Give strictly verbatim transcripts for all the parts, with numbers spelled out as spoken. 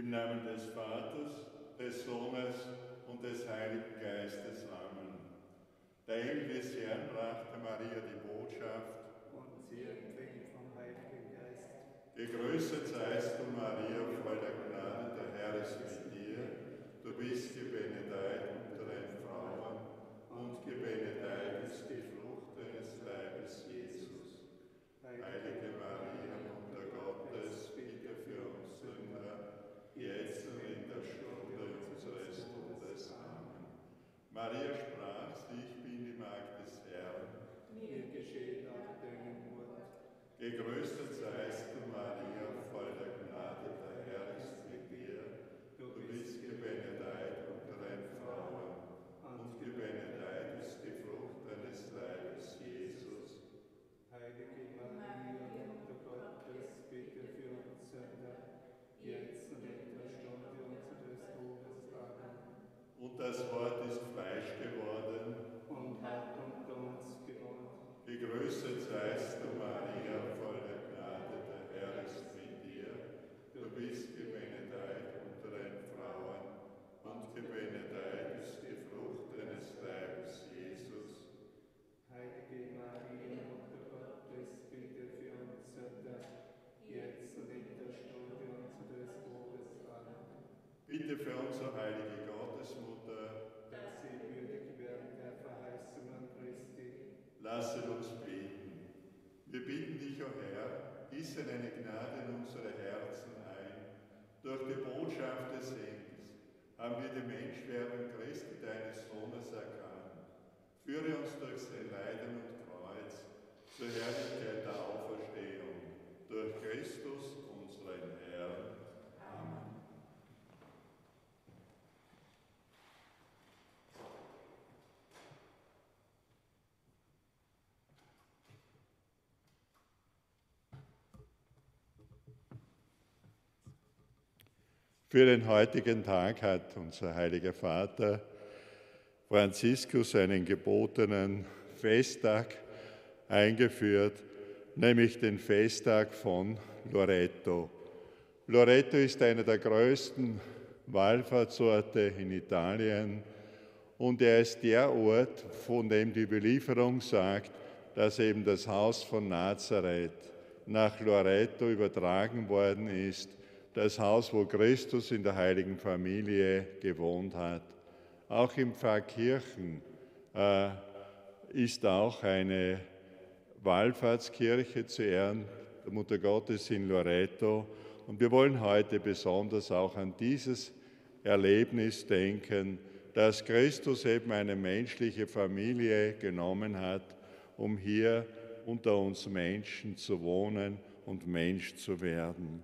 Im Namen des Vaters, des Sohnes und des Heiligen Geistes. Amen. Der Engel des Herrn brachte Maria die Botschaft, und sie empfing vom Heiligen Geist. Gegrüßet seist du, Maria, voll der Gnade, der Herr ist mit dir. Du bist gebenedeit unter den Frauen, und gebenedeit ist die Frucht deines Leibes, Jesus. Heilige Maria, Mutter Gottes, bitte für uns Sünder, jetzt und in der Stunde unseres Todes. Amen. Maria sprach, ich bin die Magd des Herrn. Mir geschehe nach deinem Wort. Gegrüßet seist du, Maria, voll der Gnade, der Herr ist mit dir. Du bist gebenedeit unter den Frauen, und gebenedeit ist die Frucht deines Leibes, Jesus. Heilige Maria, Mutter Gottes, bitte für uns Sünder, jetzt und in der Stunde unseres Todes. Amen. Und das Wort ist Fleisch geworden und hat unter uns gewohnt. Gegrüßet seist du, Maria, voll der Gnade, der Herr ist mit dir. Du bist gebenedeit unter den Frauen, und gebenedeit ist die Frucht deines Leibes, Jesus. Heilige Maria, Mutter Gottes, bitte für uns Sünder, jetzt und in der Stunde unseres Todes. Amen. Bitte für uns, o heilige Gottesmutter, dass sie würdig werden der Verheißungen Christi. lasset uns beten. Wir bitten dich, o Herr, gieße deine Gnade in unsere Herzen ein. Durch die Botschaft des Engels haben wir die Menschwerdung Christi, deines Sohnes, erkannt. Führe uns durch sein Leiden und Kreuz zur Herrlichkeit der Auferstehung. Durch Christus, unseren Herrn. Amen. Für den heutigen Tag hat unser heiliger Vater Franziskus einen gebotenen Festtag eingeführt, nämlich den Festtag von Loreto. Loreto ist einer der größten Wallfahrtsorte in Italien und er ist der Ort, von dem die Überlieferung sagt, dass eben das Haus von Nazareth nach Loreto übertragen worden ist, das Haus, wo Christus in der heiligen Familie gewohnt hat. Auch in Pfarrkirchen äh, ist auch eine Wallfahrtskirche zu Ehren der Mutter Gottes in Loreto. Und wir wollen heute besonders auch an dieses Erlebnis denken, dass Christus eben eine menschliche Familie genommen hat, um hier unter uns Menschen zu wohnen und Mensch zu werden.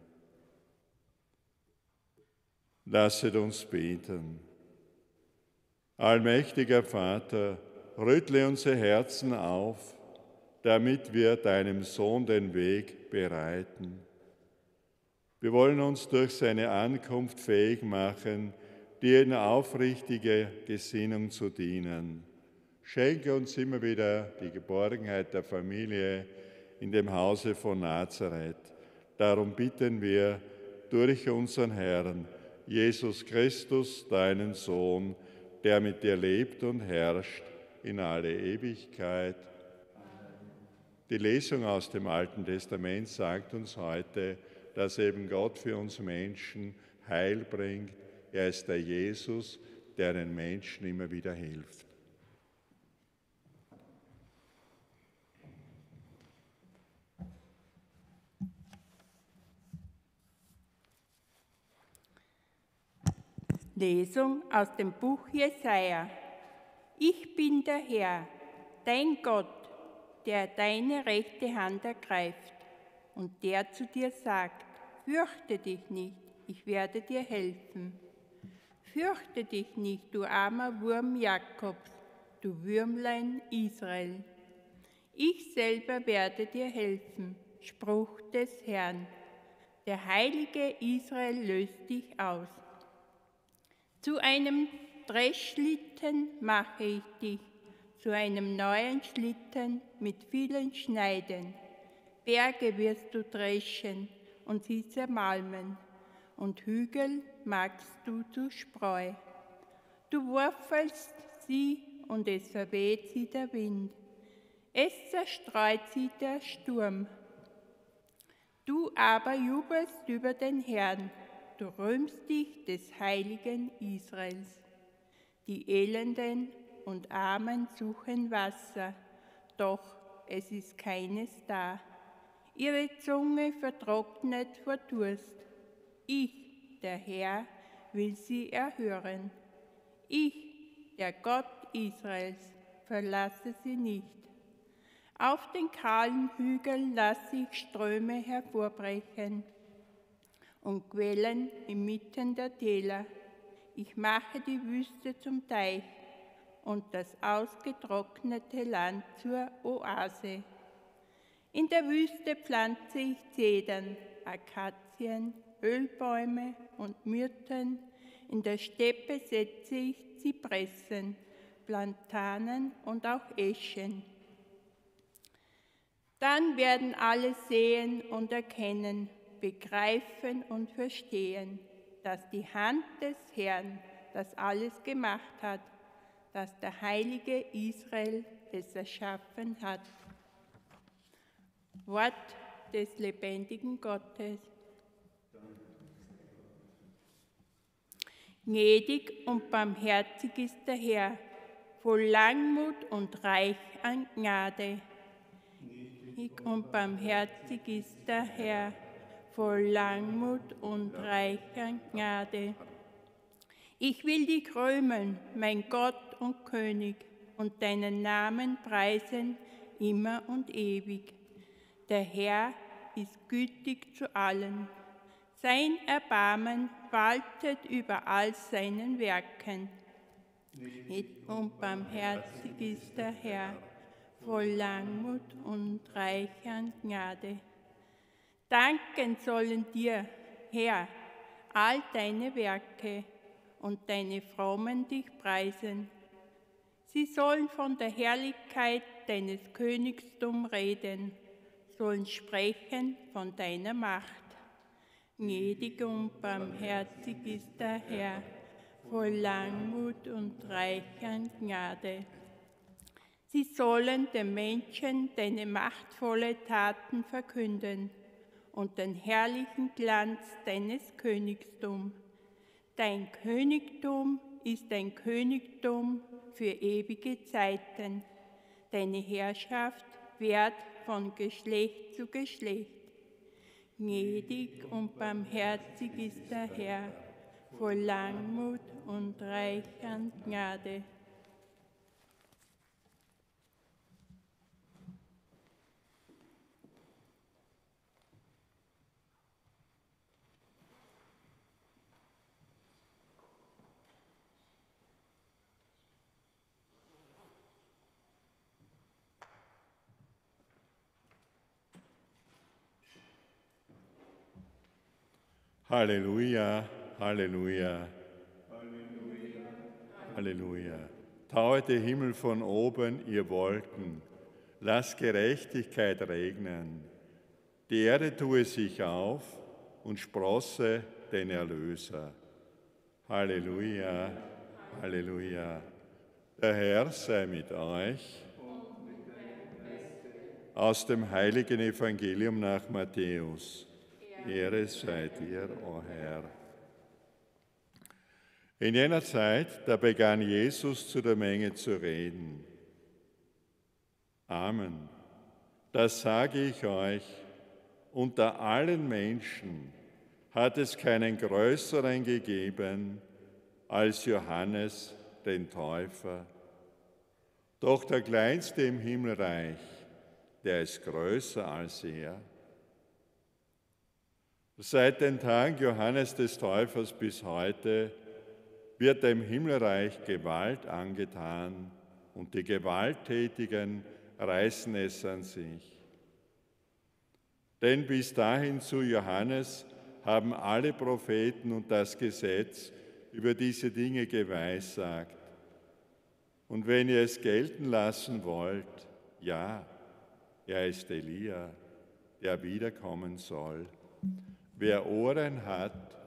Lasset uns beten. Allmächtiger Vater, rüttle unsere Herzen auf, damit wir deinem Sohn den Weg bereiten. Wir wollen uns durch seine Ankunft fähig machen, dir in aufrichtiger Gesinnung zu dienen. Schenke uns immer wieder die Geborgenheit der Familie in dem Hause von Nazareth. Darum bitten wir durch unseren Herrn, Jesus Christus, deinen Sohn, der mit dir lebt und herrscht in alle Ewigkeit. Die Lesung aus dem Alten Testament sagt uns heute, dass eben Gott für uns Menschen Heil bringt. Er ist der Jesus, der den Menschen immer wieder hilft. Lesung aus dem Buch Jesaja. Ich bin der Herr, dein Gott, der deine rechte Hand ergreift und der zu dir sagt, fürchte dich nicht, ich werde dir helfen. Fürchte dich nicht, du armer Wurm Jakobs, du Würmlein Israel. Ich selber werde dir helfen, Spruch des Herrn. Der Heilige Israel löst dich aus. Zu einem Dreschschlitten mache ich dich, zu einem neuen Schlitten mit vielen Schneiden. Berge wirst du dreschen und sie zermalmen, und Hügel magst du zu Spreu. Du wurfelst sie und es verweht sie der Wind. Es zerstreut sie der Sturm. Du aber jubelst über den Herrn, du rühmst dich des Heiligen Israels. Die Elenden und Armen suchen Wasser, doch es ist keines da. Ihre Zunge vertrocknet vor Durst. Ich, der Herr, will sie erhören. Ich, der Gott Israels, verlasse sie nicht. Auf den kahlen Hügeln lasse ich Ströme hervorbrechen und Quellen inmitten der Täler. Ich mache die Wüste zum Teich und das ausgetrocknete Land zur Oase. In der Wüste pflanze ich Zedern, Akazien, Ölbäume und Myrten. In der Steppe setze ich Zypressen, Platanen und auch Eschen. Dann werden alle sehen und erkennen, begreifen und verstehen, dass die Hand des Herrn das alles gemacht hat, dass der Heilige Israel es erschaffen hat. Wort des lebendigen Gottes. Gnädig und barmherzig ist der Herr, voll Langmut und reich an Gnade. Gnädig und barmherzig ist der Herr, voll Langmut und reich an Gnade. Ich will dich rühmen, mein Gott und König, und deinen Namen preisen immer und ewig. Der Herr ist gütig zu allen. Sein Erbarmen waltet über all seinen Werken. Gnädig und barmherzig ist der Herr, voll Langmut und reich an Gnade. Danken sollen dir, Herr, all deine Werke, und deine Frommen dich preisen. Sie sollen von der Herrlichkeit deines Königstums reden, sollen sprechen von deiner Macht. Gnädig und barmherzig ist der Herr, voll Langmut und reich an Gnade. Sie sollen den Menschen deine machtvolle Taten verkünden und den herrlichen Glanz deines Königtums. Dein Königtum ist ein Königtum für ewige Zeiten. Deine Herrschaft währt von Geschlecht zu Geschlecht. Gnädig und barmherzig ist der Herr, voll Langmut und reich an Gnade. Halleluja, Halleluja, Halleluja, Halleluja. Taue der Himmel von oben, ihr Wolken, lasst Gerechtigkeit regnen. Die Erde tue sich auf und sprosse den Erlöser. Halleluja, Halleluja. Der Herr sei mit euch. Aus dem heiligen Evangelium nach Matthäus. Ehre sei dir, o Herr. In jener Zeit, da begann Jesus zu der Menge zu reden. Amen. Das sage ich euch, unter allen Menschen hat es keinen größeren gegeben als Johannes, den Täufer. Doch der Kleinste im Himmelreich, der ist größer als er. Seit den Tagen Johannes des Täufers bis heute wird dem Himmelreich Gewalt angetan und die Gewalttätigen reißen es an sich. Denn bis dahin zu Johannes haben alle Propheten und das Gesetz über diese Dinge geweissagt. Und wenn ihr es gelten lassen wollt, ja, er ist Elia, der wiederkommen soll. Wer Ohren hat,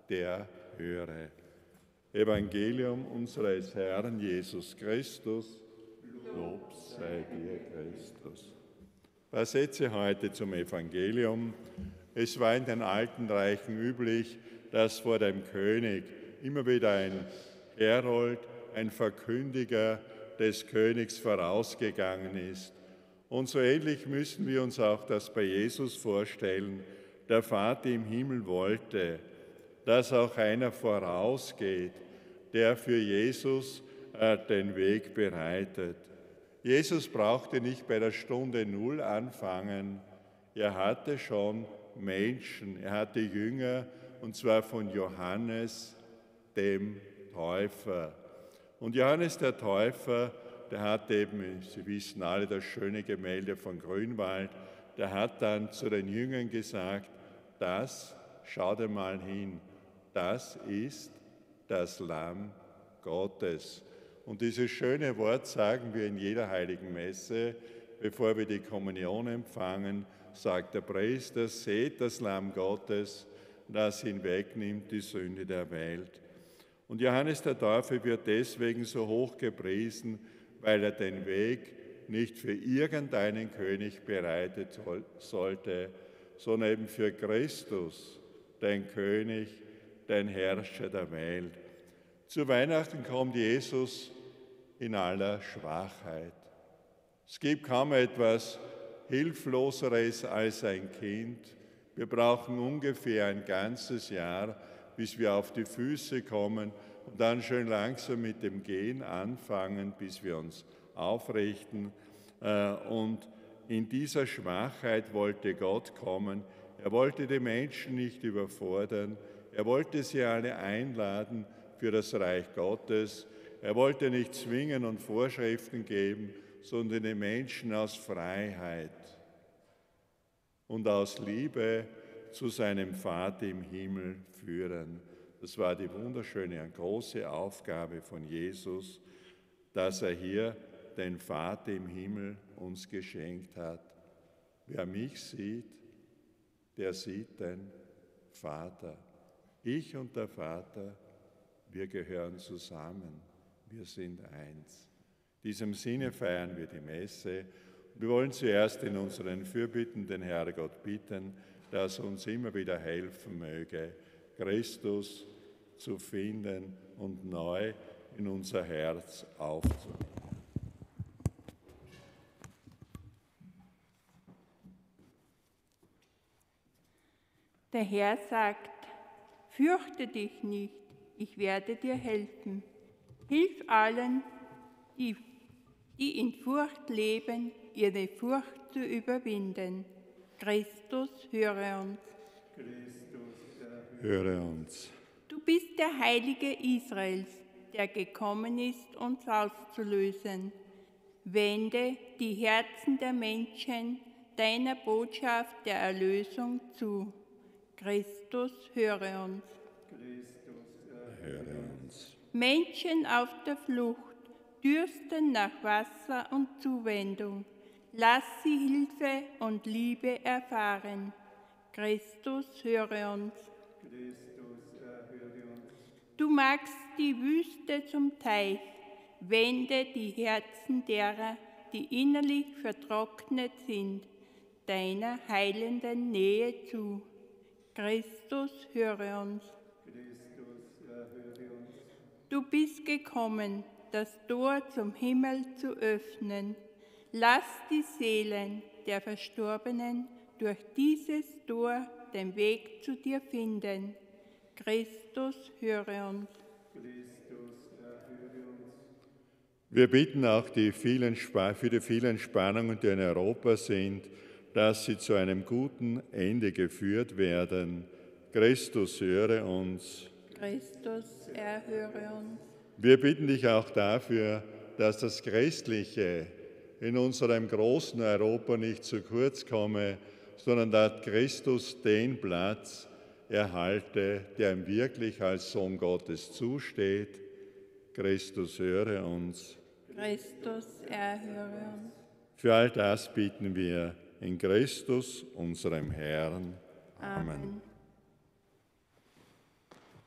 der höre. Evangelium unseres Herrn Jesus Christus, Lob sei dir, Christus. Ein paar Sätze heute zum Evangelium. Es war in den alten Reichen üblich, dass vor dem König immer wieder ein Herold, ein Verkündiger des Königs vorausgegangen ist. Und so ähnlich müssen wir uns auch das bei Jesus vorstellen. Der Vater im Himmel wollte, dass auch einer vorausgeht, der für Jesus äh, den Weg bereitet. Jesus brauchte nicht bei der Stunde Null anfangen. Er hatte schon Menschen, er hatte Jünger, und zwar von Johannes, dem Täufer. Und Johannes der Täufer, der hat eben, Sie wissen alle, das schöne Gemälde von Grünwald, der hat dann zu den Jüngern gesagt, das, schau dir mal hin, das ist das Lamm Gottes. Und dieses schöne Wort sagen wir in jeder heiligen Messe, bevor wir die Kommunion empfangen, sagt der Priester, seht das Lamm Gottes, das hinwegnimmt die Sünde der Welt. Und Johannes der Täufer wird deswegen so hoch gepriesen, weil er den Weg nicht für irgendeinen König bereitet sollte, sondern eben für Christus, den König, den Herrscher der Welt. Zu Weihnachten kommt Jesus in aller Schwachheit. Es gibt kaum etwas Hilfloseres als ein Kind. Wir brauchen ungefähr ein ganzes Jahr, bis wir auf die Füße kommen und dann schön langsam mit dem Gehen anfangen, bis wir uns aufrichten. Und in dieser Schwachheit wollte Gott kommen. Er wollte die Menschen nicht überfordern. Er wollte sie alle einladen für das Reich Gottes. Er wollte nicht zwingen und Vorschriften geben, sondern die Menschen aus Freiheit und aus Liebe zu seinem Vater im Himmel führen. Das war die wunderschöne und große Aufgabe von Jesus, dass er hier den Vater im Himmel uns geschenkt hat. Wer mich sieht, der sieht den Vater. Ich und der Vater, wir gehören zusammen. Wir sind eins. In diesem Sinne feiern wir die Messe. Wir wollen zuerst in unseren Fürbitten den Herrgott bitten, dass er uns immer wieder helfen möge, Christus zu finden und neu in unser Herz aufzunehmen. Der Herr sagt, fürchte dich nicht, ich werde dir helfen. Hilf allen, die, die in Furcht leben, ihre Furcht zu überwinden. Christus, höre uns. Christus, höre uns. Du bist der Heilige Israels, der gekommen ist, uns auszulösen. Wende die Herzen der Menschen deiner Botschaft der Erlösung zu. Christus, höre uns. Christus, höre uns. Menschen auf der Flucht dürsten nach Wasser und Zuwendung. Lass sie Hilfe und Liebe erfahren. Christus, höre uns. Christus, erhöre uns. Du machst die Wüste zum Teich. Wende die Herzen derer, die innerlich vertrocknet sind, deiner heilenden Nähe zu. Christus, höre uns. Christus, erhöre uns. Du bist gekommen, das Tor zum Himmel zu öffnen. Lass die Seelen der Verstorbenen durch dieses Tor den Weg zu dir finden. Christus, höre uns. Christus, erhöre uns. Wir bitten auch die vielen, für die vielen Spannungen, die in Europa sind, dass sie zu einem guten Ende geführt werden. Christus, höre uns. Christus, erhöre uns. Wir bitten dich auch dafür, dass das Christliche in unserem großen Europa nicht zu kurz komme, sondern dass Christus den Platz erhalte, der ihm wirklich als Sohn Gottes zusteht. Christus, höre uns. Christus, erhöre uns. Für all das bitten wir in Christus, unserem Herrn. Amen. Amen.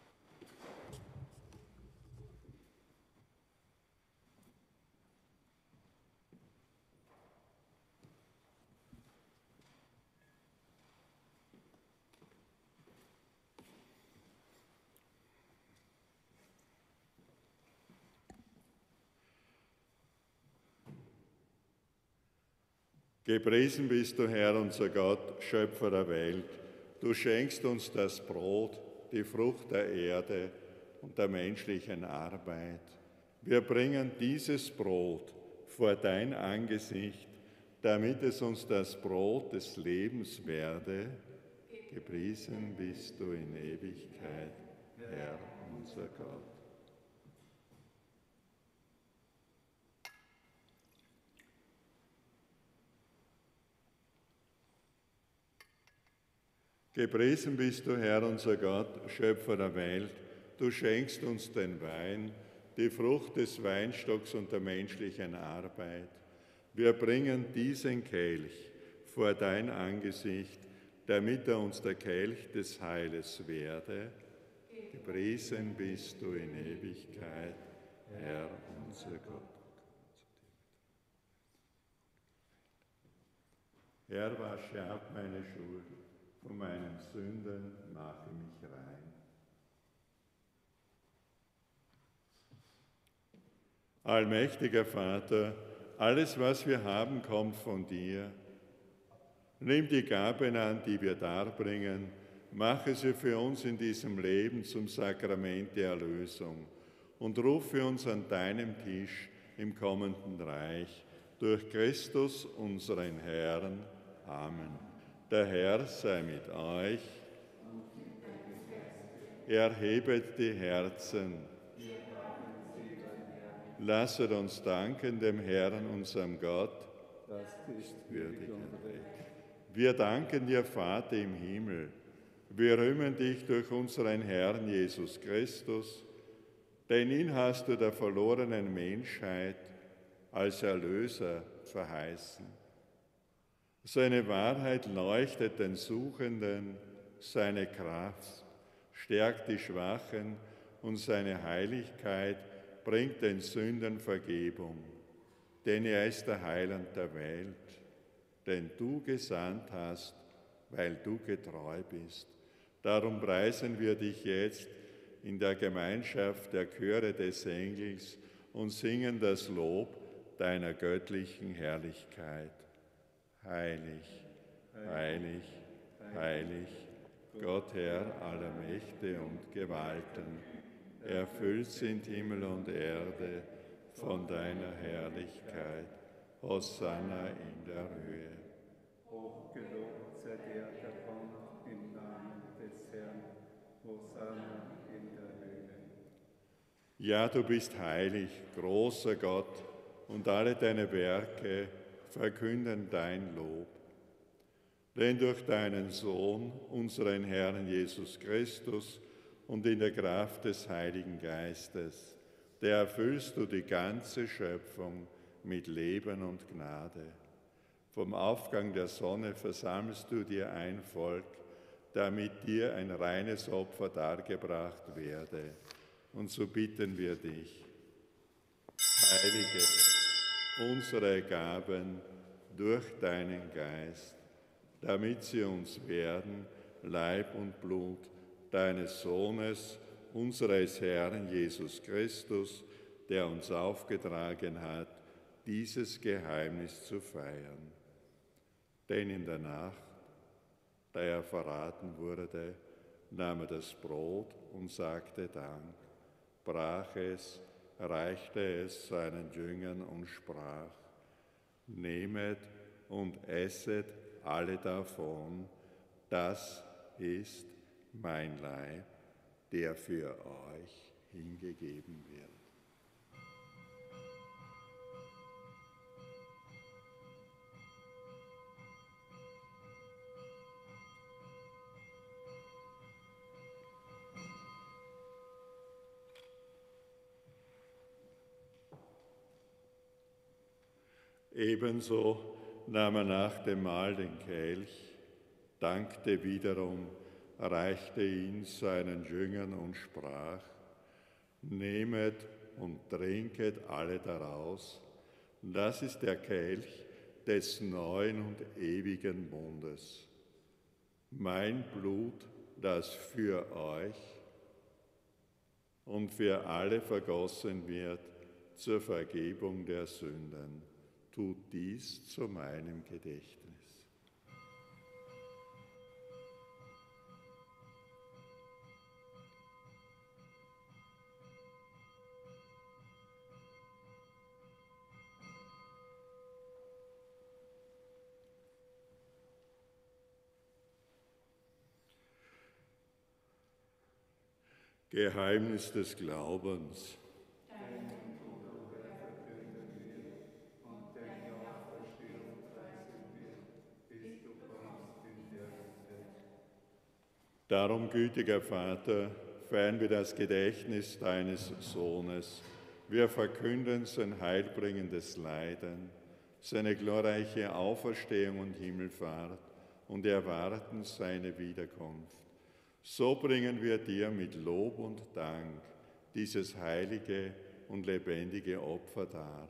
Gepriesen bist du, Herr, unser Gott, Schöpfer der Welt. Du schenkst uns das Brot, die Frucht der Erde und der menschlichen Arbeit. Wir bringen dieses Brot vor dein Angesicht, damit es uns das Brot des Lebens werde. Gepriesen bist du in Ewigkeit, Herr, unser Gott. Gepriesen bist du, Herr, unser Gott, Schöpfer der Welt. Du schenkst uns den Wein, die Frucht des Weinstocks und der menschlichen Arbeit. Wir bringen diesen Kelch vor dein Angesicht, damit er uns der Kelch des Heiles werde. Gepriesen bist du in Ewigkeit, Herr, unser Gott. Herr, wasche ab meine Schuld, von meinen Sünden mache mich rein. Allmächtiger Vater, alles, was wir haben, kommt von dir. Nimm die Gaben an, die wir darbringen, mache sie für uns in diesem Leben zum Sakrament der Erlösung und rufe uns an deinem Tisch im kommenden Reich durch Christus, unseren Herrn. Amen. Der Herr sei mit euch. Erhebet die Herzen. Lasset uns danken dem Herrn, unserem Gott. Das ist Würdig und recht. Wir danken dir, Vater im Himmel. Wir rühmen dich durch unseren Herrn Jesus Christus, denn ihn hast du der verlorenen Menschheit als Erlöser verheißen. Seine Wahrheit leuchtet den Suchenden, seine Kraft stärkt die Schwachen und seine Heiligkeit bringt den Sündern Vergebung. Denn er ist der Heiland der Welt, den du gesandt hast, weil du getreu bist. Darum preisen wir dich jetzt in der Gemeinschaft der Chöre des Engels und singen das Lob deiner göttlichen Herrlichkeit. Heilig, heilig, heilig, Gott Herr aller Mächte und Gewalten, erfüllt sind Himmel und Erde von deiner Herrlichkeit. Hosanna in der Höhe. Hochgelobt sei der, der kommt im Namen des Herrn. Hosanna in der Höhe. Ja, du bist heilig, großer Gott, und alle deine Werke verkünden dein Lob. Denn durch deinen Sohn, unseren Herrn Jesus Christus, und in der Kraft des Heiligen Geistes, der erfüllst du die ganze Schöpfung mit Leben und Gnade. Vom Aufgang der Sonne versammelst du dir ein Volk, damit dir ein reines Opfer dargebracht werde. Und so bitten wir dich, heilige unsere Gaben durch deinen Geist, damit sie uns werden, Leib und Blut deines Sohnes, unseres Herrn Jesus Christus, der uns aufgetragen hat, dieses Geheimnis zu feiern. Denn in der Nacht, da er verraten wurde, nahm er das Brot und sagte Dank, brach es, reichte es seinen Jüngern und sprach, nehmet und esset alle davon, das ist mein Leib, der für euch hingegeben wird. Ebenso nahm er nach dem Mahl den Kelch, dankte wiederum, reichte ihn seinen Jüngern und sprach, nehmet und trinket alle daraus, das ist der Kelch des neuen und ewigen Bundes. Mein Blut, das für euch und für alle vergossen wird zur Vergebung der Sünden. Tut dies zu meinem Gedächtnis. Geheimnis des Glaubens. Darum, gütiger Vater, feiern wir das Gedächtnis deines Sohnes. Wir verkünden sein heilbringendes Leiden, seine glorreiche Auferstehung und Himmelfahrt und erwarten seine Wiederkunft. So bringen wir dir mit Lob und Dank dieses heilige und lebendige Opfer dar.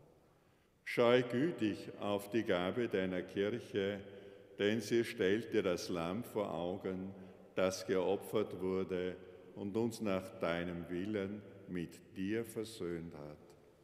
Schau gütig auf die Gabe deiner Kirche, denn sie stellt dir das Lamm vor Augen, das geopfert wurde und uns nach deinem Willen mit dir versöhnt hat.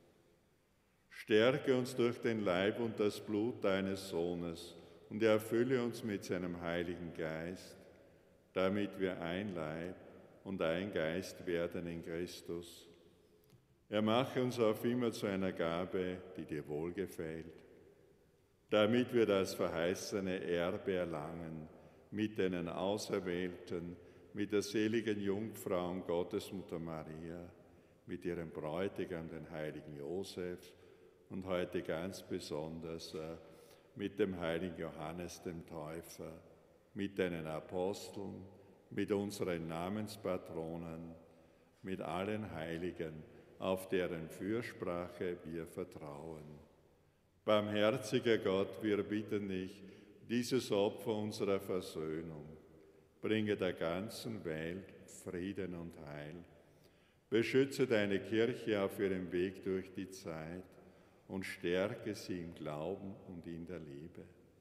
Stärke uns durch den Leib und das Blut deines Sohnes und erfülle uns mit seinem Heiligen Geist, damit wir ein Leib und ein Geist werden in Christus. Er mache uns auf immer zu einer Gabe, die dir wohlgefällt, damit wir das verheißene Erbe erlangen, mit den Auserwählten, mit der seligen Jungfrau und Gottesmutter Maria, mit ihrem Bräutigam, den heiligen Josef und heute ganz besonders mit dem heiligen Johannes dem Täufer, mit deinen Aposteln, mit unseren Namenspatronen, mit allen Heiligen, auf deren Fürsprache wir vertrauen. Barmherziger Gott, wir bitten dich, dieses Opfer unserer Versöhnung bringe der ganzen Welt Frieden und Heil. Beschütze deine Kirche auf ihrem Weg durch die Zeit und stärke sie im Glauben und in der Liebe.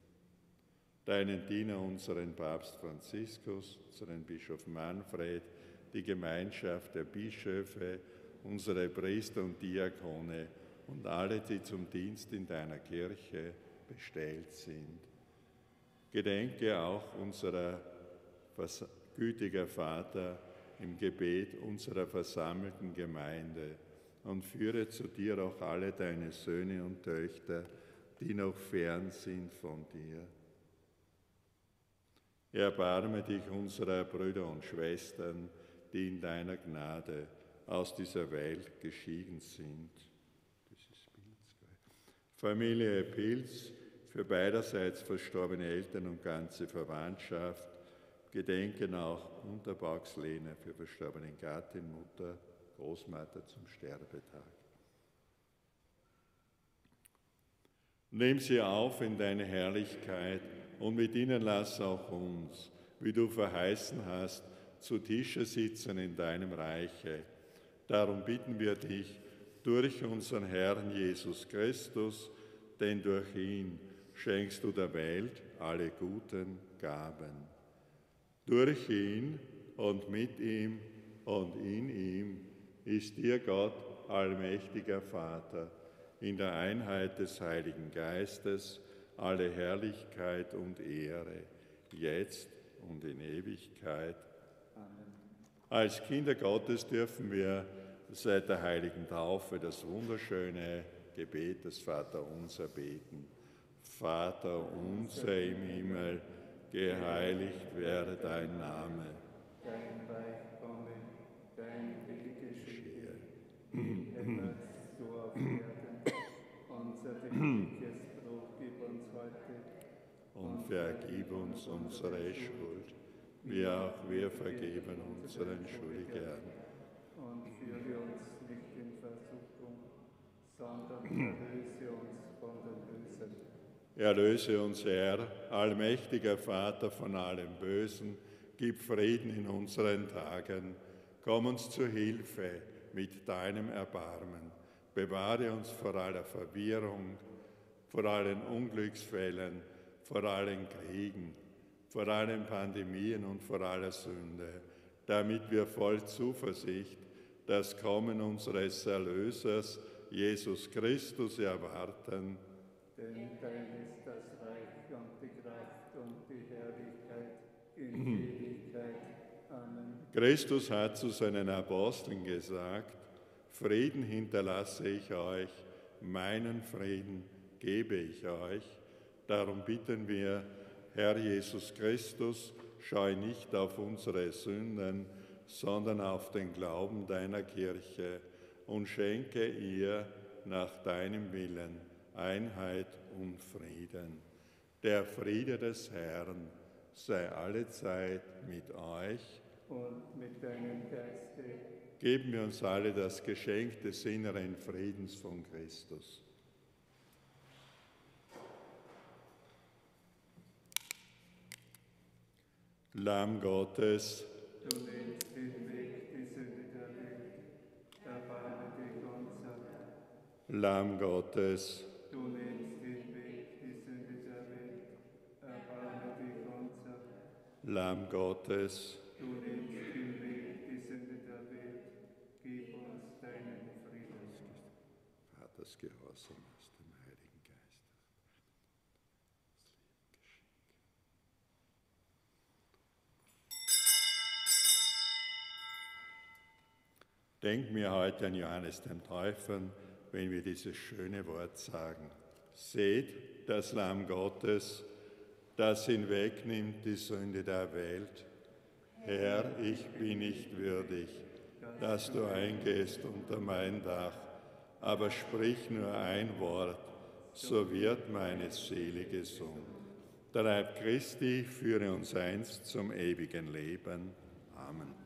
Deinen Diener, unseren Papst Franziskus, unseren Bischof Manfred, die Gemeinschaft der Bischöfe, unsere Priester und Diakone und alle, die zum Dienst in deiner Kirche bestellt sind. Gedenke auch unserer gütiger Vater im Gebet unserer versammelten Gemeinde und führe zu dir auch alle deine Söhne und Töchter, die noch fern sind von dir. Erbarme dich unserer Brüder und Schwestern, die in deiner Gnade aus dieser Welt geschieden sind. Familie Pilz, für beiderseits verstorbene Eltern und ganze Verwandtschaft, gedenken auch Unterbauchslehne für verstorbenen Gattin, Mutter, Großmutter zum Sterbetag. Nimm sie auf in deine Herrlichkeit und mit ihnen lass auch uns, wie du verheißen hast, zu Tische sitzen in deinem Reiche. Darum bitten wir dich durch unseren Herrn Jesus Christus, denn durch ihn schenkst du der Welt alle guten Gaben. Durch ihn und mit ihm und in ihm ist dir Gott, allmächtiger Vater, in der Einheit des Heiligen Geistes, alle Herrlichkeit und Ehre, jetzt und in Ewigkeit. Amen. Als Kinder Gottes dürfen wir seit der heiligen Taufe das wunderschöne Gebet des Vaterunser beten. Vater unser im Himmel, geheiligt werde dein Name. Dein Reich komme, dein Wille geschehe, wie etwas so auf Erden. Unser tägliches Brot gib uns heute und vergib uns unsere Schuld, wie auch wir vergeben unseren Schuldigern. Und führe uns nicht in Versuchung, sondern erlöse uns von dem Bösen. Erlöse uns, Herr, allmächtiger Vater, von allem Bösen, gib Frieden in unseren Tagen, komm uns zu Hilfe mit deinem Erbarmen, bewahre uns vor aller Verwirrung, vor allen Unglücksfällen, vor allen Kriegen, vor allen Pandemien und vor aller Sünde, damit wir voll Zuversicht das Kommen unseres Erlösers, Jesus Christus, erwarten Denn dein ist das Reich und die Kraft und die Herrlichkeit in Ewigkeit. Amen. Christus hat zu seinen Aposteln gesagt, Frieden hinterlasse ich euch, meinen Frieden gebe ich euch. Darum bitten wir, Herr Jesus Christus, scheu nicht auf unsere Sünden, sondern auf den Glauben deiner Kirche und schenke ihr nach deinem Willen Einheit und Frieden. Der Friede des Herrn sei allezeit mit euch. Und mit deinem Geiste. Geben wir uns alle das Geschenk des inneren Friedens von Christus. Lamm Gottes, Du nimmst hinweg die Sünde der Welt, erbarme dich unser. Lamm Gottes, Du nimmst hinweg die Sünde der Welt, erbarme dich unser. Lamm Gottes, Du nimmst hinweg die Sünde der Welt, gib uns deinen Frieden. Vaters Gehorsam aus dem Heiligen Geist. Denk mir heute an Johannes den Täufer, wenn wir dieses schöne Wort sagen. Seht das Lamm Gottes, das hinwegnimmt die Sünde der Welt. Herr, ich bin nicht würdig, dass du eingehst unter mein Dach, aber sprich nur ein Wort, so wird meine Seele gesund. Der Leib Christi führe uns einst zum ewigen Leben. Amen.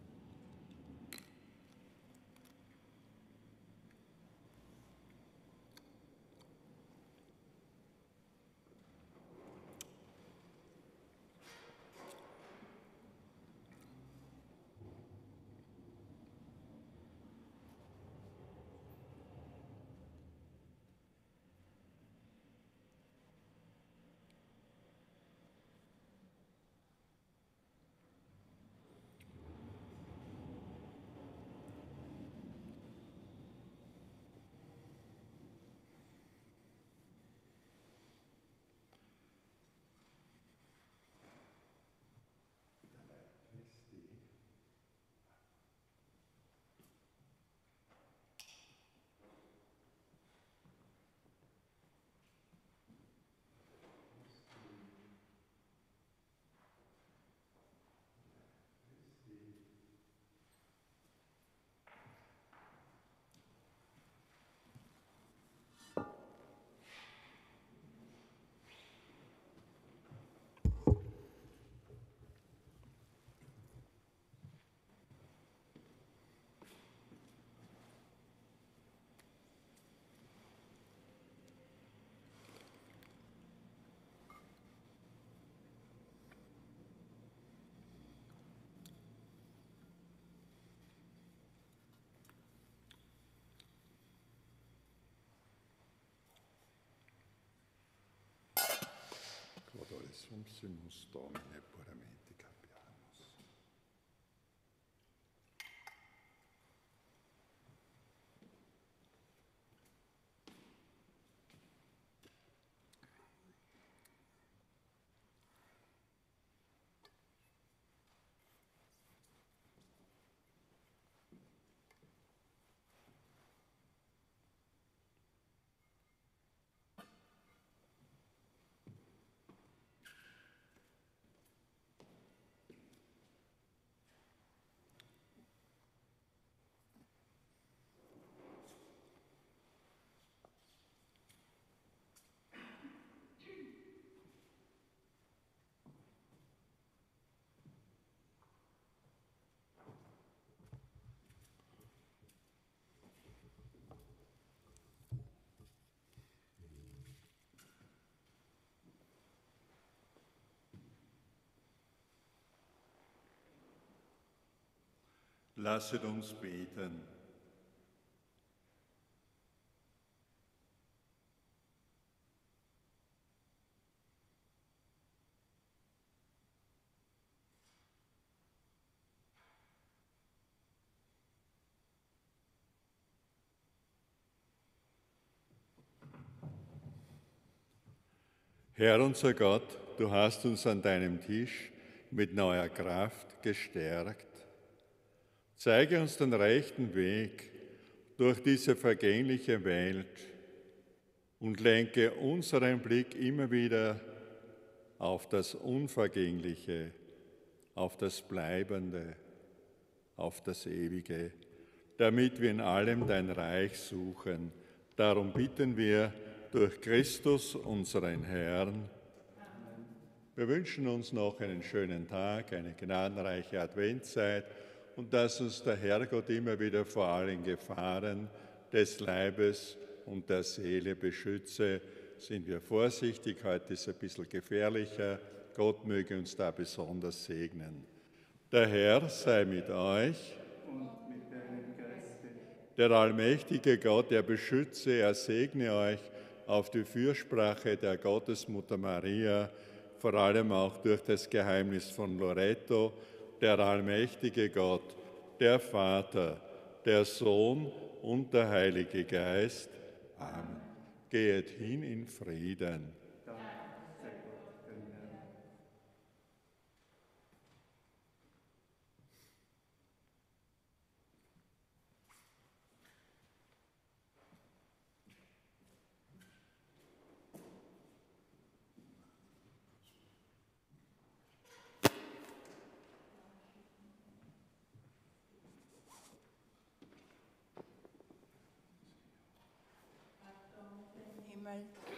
Sumpsimus Domine puramente capiamus. Lasset uns beten. Herr unser Gott, du hast uns an deinem Tisch mit neuer Kraft gestärkt. Zeige uns den rechten Weg durch diese vergängliche Welt und lenke unseren Blick immer wieder auf das Unvergängliche, auf das Bleibende, auf das Ewige, damit wir in allem dein Reich suchen. Darum bitten wir durch Christus, unseren Herrn. Amen. Wir wünschen uns noch einen schönen Tag, eine gnadenreiche Adventszeit und dass uns der Herrgott immer wieder vor allen Gefahren des Leibes und der Seele beschütze. Sind wir vorsichtig, heute ist es ein bisschen gefährlicher. Gott möge uns da besonders segnen. Der Herr sei mit euch. Und mit deinem Geiste. Der allmächtige Gott, er beschütze, er segne euch auf die Fürsprache der Gottesmutter Maria, vor allem auch durch das Geheimnis von Loreto, der allmächtige Gott, der Vater, der Sohn und der Heilige Geist. Amen. Geht hin in Frieden. Dank sei Gott, dem Herrn. Himmel,